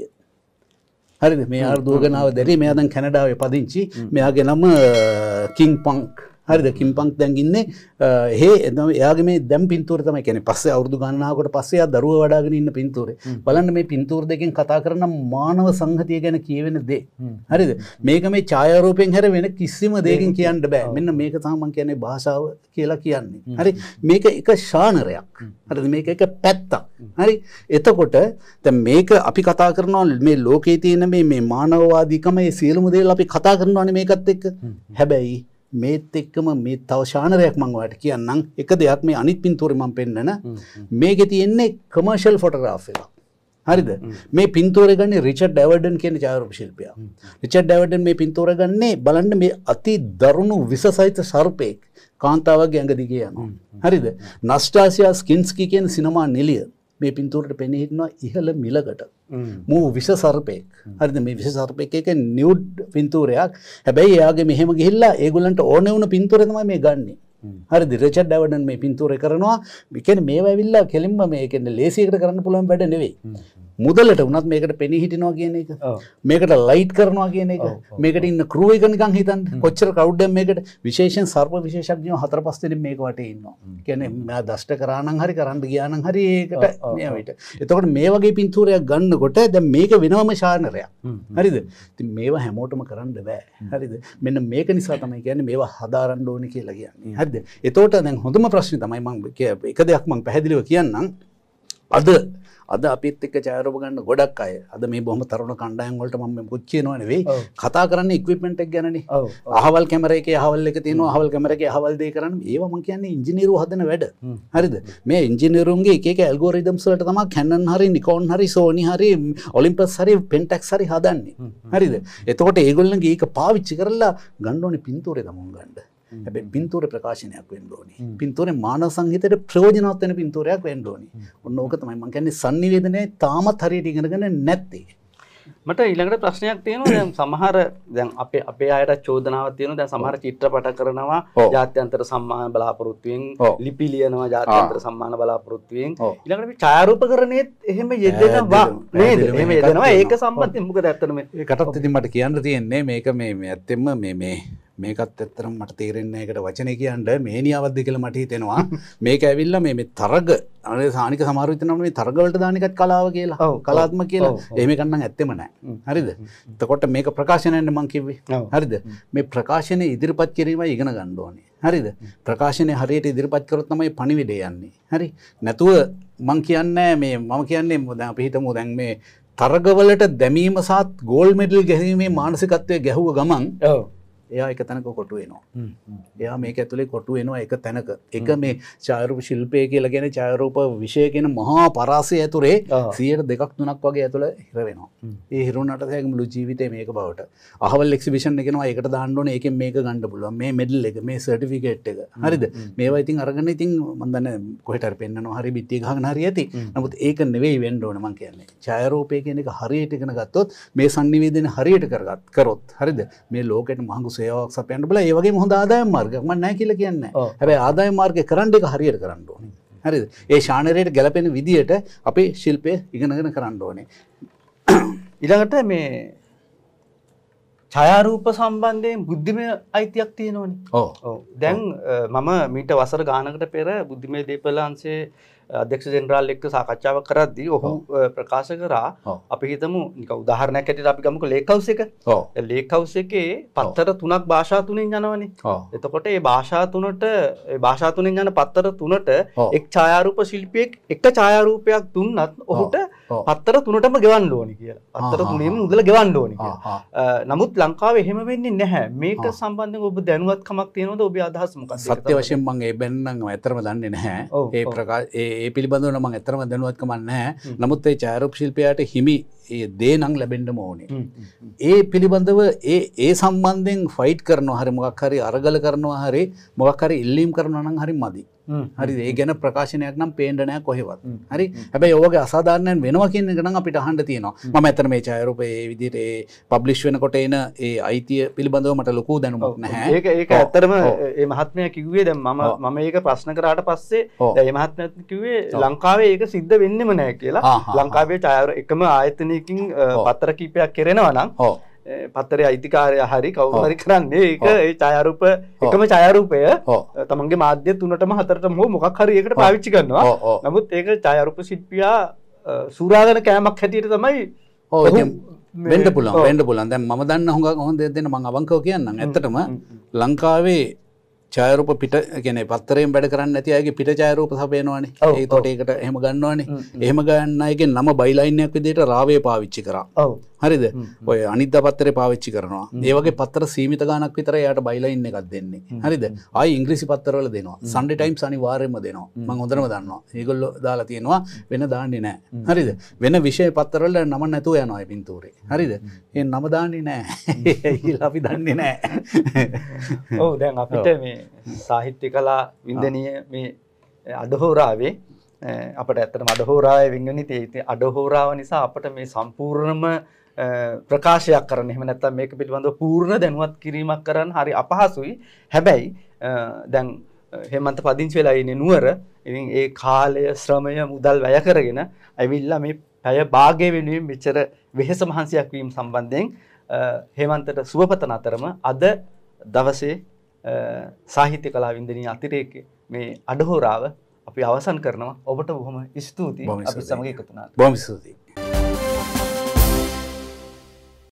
හරිද? මේ අර දුවගනාව දැරිය මෙයා දැන් කැනඩාවේ පදිංචි. මෙයාගේ නම කිං පංක්. හරිද කිම්පංක් දැන් ඉන්නේ හේ එයාගේ මේ දැන් පින්තූරය තමයි කියන්නේ පස්සේ අවුරුදු ගණනාවකට පස්සේ ආ දරුවා වඩාගෙන ඉන්න පින්තූරේ බලන්න මේ පින්තූර දෙකෙන් කතා කරන මානව සංහතිය ගැන කියවෙන දේ හරිද මේක මේ ඡායාරූපයෙන් හැර වෙන කිසිම දෙයකින් කියන්න බෑ මෙන්න මේක තමයි මම කියන්නේ භාෂාව කියලා කියන්නේ හරි මේක එක ශානරයක් හරිද මේක එක පැත්තක් හරි එතකොට දැන් මේක අපි කතා කරනවා මේ ලෝකයේ තියෙන මේ මේ මානවවාදීකම මේ සියලුම දේවල් අපි කතා කරනවානේ මේකත් එක්ක හැබැයි මේත් එක්කම මේ තව ශානරයක් මම ඔයාලට කියන්නම් එක දෙයක් මේ අනිත් පින්තූරේ මම පෙන්නන මේකේ තියෙන්නේ කමර්ෂල් ෆොටෝග්‍රාෆ් එකක් හරිද මේ පින්තූරය ගන්නේ රිචඩ් ඩැවර්ඩන් කියන ඡායාරූප ශිල්පියා රිචඩ් ඩැවර්ඩන් මේ පින්තූරය ගන්නේ බලන්න මේ අති දරුණු විසසහිත සර්පෙක් කාන්තාවගේ ඇඟ දිගේ යනවා හරිද නස්ටාසියා ස්කින්ස්කි කියන සිනමා නිලිය මේ පින්තූරයට පෙනී හිටිනවා ඉහළ මිලකට මූ විස සර්පෙක් හරිද මේ විස සර්පෙක් එක නියුඩ් පින්තූරයක් හැබැයි එයාගේ මෙහෙම ගිහිල්ලා ඒගොල්ලන්ට ඕනේ වුණ පින්තූරය තමයි මේ ගන්නෙ හරිද රිචඩ් ඩැවර්ඩන් මේ පින්තූරය කරනවා ඒ කියන්නේ මේවා ඇවිල්ලා කෙලින්ම මේ කියන්නේ ලේසියකට කරන්න පුළුවන් වැඩ නෙවෙයි මුදලට උනත් මේකට පෙනී හිටිනවා කියන එක මේකට ලයිට් කරනවා කියන එක මේකට ඉන්න ක්‍රූ එක නිකන් හිතන්න කොච්චර ක්‍රවුඩ් එකක් මේකට විශේෂයෙන් සර්ප විශේෂඥයෝ හතර පහ දෙනෙක් මේක වටේ ඉන්නවා කියන්නේ මම දෂ්ට කරා නම් හරි කරන්න ගියා නම් හරි ඒකට මේ විදිහට එතකොට මේ වගේ පින්තූරයක් ගන්නකොට දැන් මේක වෙනවම ශානරයක් හරිද ඉතින් මේවා හැමෝටම කරන්න බෑ හරිද මෙන්න මේක නිසා තමයි කියන්නේ මේවා හදාරන්න ඕනේ කියලා කියන්නේ හරිද එතකොට දැන් හොඳම ප්‍රශ්නේ තමයි මම එක දෙයක් මම පැහැදිලිව කියන්නම් අද අද අපිත් එක්ක ඡායාරූප ගන්න ගොඩක් අය අද මේ බොහොම තරුණ කණ්ඩායම් වලට මම මුච් කියනවා නෙවෙයි කතා කරන්නේ ඉක්විප්මන්ට් එක ගැනනේ අහවල් කැමරා එකේ අහවල් එක තියෙනවා අහවල් කැමරා එකේ අහවල් දේ කරන්නේ ඒවා මම කියන්නේ ඉංජිනේරු හදන වැඩ හරිද මේ ඉංජිනේරුන්ගේ එක එක ඇල්ගොරිතම්ස් වලට තමයි Canon හරි Nikon හරි Sony හරි Olympus හරි Pentax හරි හදන්නේ හරිද එතකොට ඒගොල්ලන්ගේ ඒක පාවිච්චි කරලා ගන්න ඕනේ පින්තූරේ තමන් ගන්න හැබැයි පින්තූරේ ප්‍රකාශනයක් වෙන්න ඕනේ. පින්තූරේ මානව සංගීතයට ප්‍රයෝජනවත් වෙන පින්තූරයක් වෙන්න ඕනේ. ඔන්න ඕක තමයි මම කියන්නේ sannivedanaye තාමත් හරියට ඉගෙනගෙන නැත්තේ. මට ඊළඟට ප්‍රශ්නයක් තියෙනවා දැන් සමහර දැන් අපේ අපේ අයට චෝදනාවක් තියෙනවා දැන් සමහර චිත්‍රපට කරනවා ජාත්‍යන්තර සම්මාන බලාපොරොත්තුවෙන් ලිපි ලියනවා ජාත්‍යන්තර සම්මාන බලාපොරොත්තුවෙන් ඊළඟට අපි ඡායාරූපකරණයේත් එහෙම යෙදෙනවා නේද එහෙම යෙදෙනවා ඒක සම්බන්ධයෙන් මොකද ඇත්තටම ඒකටත් ඉතින් මට කියන්න තියෙන්නේ මේක මේ මේ ඇත්තෙම මේ මේ මේකත් ඇත්තටම මට තේරෙන්නේ නැහැ. ඒකට වචනේ කියන්න මේනියාවක්ද කියලා මට හිතෙනවා. මේක ඇවිල්ලා මේ මේ තරග අනේ සානික සමහර විතරනම් මේ තරග වලට දාන එකත් කලාව කියලා. කලාත්මක කියලා. එහෙම එකක් නම් ඇත්තෙම නැහැ. හරිද? එතකොට මේක ප්‍රකාශනයෙන්ද මම කිව්වේ. හරිද? මේ ප්‍රකාශනයේ ඉදිරිපත් කිරීමයි ඉගෙන ගන්න ඕනේ. හරිද? ප්‍රකාශනයේ හරියට ඉදිරිපත් කරොත් තමයි පණිවිඩය යන්නේ. හරි? නැතුව මම කියන්නේ මේ මම කියන්නේ දැන් අපි හිතමු දැන් මේ තරගවලට දැමීම සහ ගෝල්ඩ් මෙඩල් ගැනීමේ මානසිකත්වයේ ගැහුව ගමන් ඔව් එයා එක තැනක කොටු වෙනවා. එයා මේක ඇතුලේ කොටු වෙනවා එක තැනක. ඒක මේ ඡායාරූප ශිල්පය කියලා කියන්නේ ඡායාරූප විෂය කියන මහා පරාසය ඇතුලේ සියයට දෙකක් තුනක් වගේ ඇතුළ හිර වෙනවා. ඒ හිරුණාට තමයි මුළු ජීවිතේ මේක බවට. අහවල් එක්සිබිෂන් එකනවා ඒකට දාන්න ඕනේ ඒකෙන් මේක ගන්න පුළුවන්. මේ මෙඩල් එක, මේ සර්ටිෆිකේට් එක. හරිද? මේවා ඉතින් අරගෙන ඉතින් මම දන්නේ කොහෙට හරි පෙන්නනවා හරි බිත්තිය ගහගෙන හරි ඇති. නමුත් ඒක නෙවෙයි වෙන්න ඕනේ මම කියන්නේ. ඡායාරූපය කියන එක හරියට ඉගෙන ගත්තොත් මේ sannivedana හරියට කරගත් කරොත් හරිද? මේ ලෝකෙට මහඟු සේවාවක් සපයන්න බලා ඒ වගේම හොඳ ආදායම් මාර්ගයක් මම නැහැ කියලා කියන්නේ නැහැ. හැබැයි ආදායම් මාර්ගය කරන්න එක හරියට කරන්න ඕනේ. හරිද? ඒ ශානරයට ගැලපෙන විදියට අපේ ශිල්පය ඉගෙනගෙන කරන්න ඕනේ. ඊළඟට මේ ඡායාරූප සම්බන්ධයෙන් බුද්ධිමය අයිතියක් තියෙනවනේ. ඔව්. ඔව්. දැන් මම මීට වසර ගානකට පෙර බුද්ධිමය දේපළාංශයේ අධ්‍යක්ෂ ජෙනරාල් එක්ක සාකච්ඡාවක් කරද්දී ඔහු ප්‍රකාශ කරා අපි හිතමු නිකන් උදාහරණයක් ඇටියට අපි ගමුකෝ ලේක් හවුස් එක. ඔව්. ලේක් හවුස් එකේ පත්තර තුනක් භාෂා තුනෙන් යනවනේ. ඔව්. එතකොට මේ භාෂා තුනට ඒ භාෂා තුනෙන් යන පත්තර තුනට එක් ඡායාරූප ශිල්පියෙක් එක ඡායාරූපයක් දුන්නත් ඔහුට පත්තර තුනටම ගෙවන්න ඕනි කියලා. පත්තර තුනෙම මුදල ගෙවන්න ඕනි කියලා. නමුත් ලංකාවේ එහෙම වෙන්නේ නැහැ. මේක සම්බන්ධයෙන් ඔබ දැනුවත්කමක් තියෙනවද? ඔබේ අදහස් මොකක්ද? සත්‍ය වශයෙන් මම ඒ බැන්නම් ඇත්තටම දන්නේ නැහැ. ඒ ප්‍රකාශ ඒ ඒ පිළිබඳව නම් මම ඇත්තටම දැනුවත්කමක් නැහැ. නමුත් ඒ ඡායාරූප ශිල්පියාට හිමි ඒ දේ නම් ලැබෙන්නම ඕනේ. ඒ පිළිබඳව ඒ ඒ සම්බන්ධයෙන් ෆයිට් කරනවා හරි මොකක් හරි අරගල කරනවා හරි මොකක් හරි ඉල්ලීම් කරනවා නම් හරි මදි. හරිද? ඒ ගැන ප්‍රකාශනයක් නම් පේන්න නැහැ කොහෙවත්. හරි? හැබැයි ඔයගේ අසාධාරණයන් වෙනවා කියන එක නම් අපිට අහන්න තියෙනවා. මම ඇත්තට මේ ඡායාරූප ඒ විදිහට ඒ පබ්ලිෂ් වෙනකොට එන ඒ අයිතිය පිළිබඳව මට ලොකු දැනුමක් නැහැ. ඒක ඒක ඇත්තටම මේ මහත්මයා කිව්වේ දැන් මම මම ඒක ප්‍රශ්න කරාට පස්සේ දැන් මේ මහත්මයා කිව්වේ ලංකාවේ ඒක සිද්ධ වෙන්නෙම නැහැ කියලා. ලංකාවේ ඡායාරූප එකම ආයතනයකින් පත්‍ර කීපයක් කරනවා නම් පත්තරේ අයිතිකාරය හරි කවුරු හරි කරන්නේ ඒක ඒ ඡායාරූප එකම ඡායාරූපය තමන්ගේ මාධ්‍ය තුනටම හතරටම හෝ මොකක් හරි එකකට පාවිච්චි කරනවා. නමුත් ඒක ඡායාරූප ශිල්පියා සූරාගෙන කෑමක් හැටියට තමයි ඔව් වෙන්න පුළුවන් වෙන්න පුළුවන්. දැන් මම දන්න හොඟ හොඳ දෙන්න මම අවංකව කියන්නම්. ඇත්තටම ලංකාවේ ඡායාරූප පිට කියන්නේ පත්තරයෙන් වැඩ කරන්නේ නැති අයගේ පිට ඡායාරූප සපයනවානේ. ඒකට ඒකට එහෙම ගන්නවානේ. එහෙම ගන්න අයගේ නම බයිලයින් එකක් විදිහට රාවේ පාවිච්චි කරා. ඔව්. හරිද? ඔය අනිද්දා පත්තරේ පාවිච්චි කරනවා. ඒ වගේ පත්තර සීමිත ගාණක් විතර එයාට බයිලයින් එකක් දෙන්නේ. හරිද? ආයි ඉංග්‍රීසි පත්තරවල දෙනවා. සන්ඩේ ටයිම්ස් අනිවාර්යයෙන්ම දෙනවා. මම හොඳටම දන්නවා. ඒගොල්ලෝ දාලා තියෙනවා වෙන දාන්නේ නැහැ. හරිද? වෙන විෂය පත්තරවල නම නැතුව යනවා ඒ පින්තූරේ. හරිද? ඒ නම දාන්නේ නැහැ. කියලා අපි දන්නේ නැහැ. ඔව් දැන් අපිට මේ සාහිත්‍ය කලා වින්දනීය මේ අඩහෝරාවේ අපට ඇත්තටම අඩහෝරාවේ වින්දනී තේ අඩහෝරාව නිසා අපට මේ සම්පූර්ණම ප්‍රකාශයක් කරන්න එහෙම නැත්නම් මේක පිළිබඳව පූර්ණ දැනුවත් කිරීමක් කරන්න හරි අපහසුයි. හැබැයි දැන් හේමන්ත පදිංචි වෙලා ඉන්නේ නුවර. ඉතින් ඒ කාලය ශ්‍රමය මුදල් වැය කරගෙන ඇවිල්ලා මේ පැය භාගය වෙනුවෙන් මෙච්චර වෙහෙස මහන්සියක් වීම සම්බන්ධයෙන් හේමන්තට සුවපතන අතරම අද දවසේ සාහිත්‍ය කලා වින්දනීය අතිරේක මේ අඩහෝරාව අපි අවසන් කරනවා. ඔබට බොහොම ස්තුතියි අපි සමග එකතු වුණාට. බොහොම ස්තුතියි.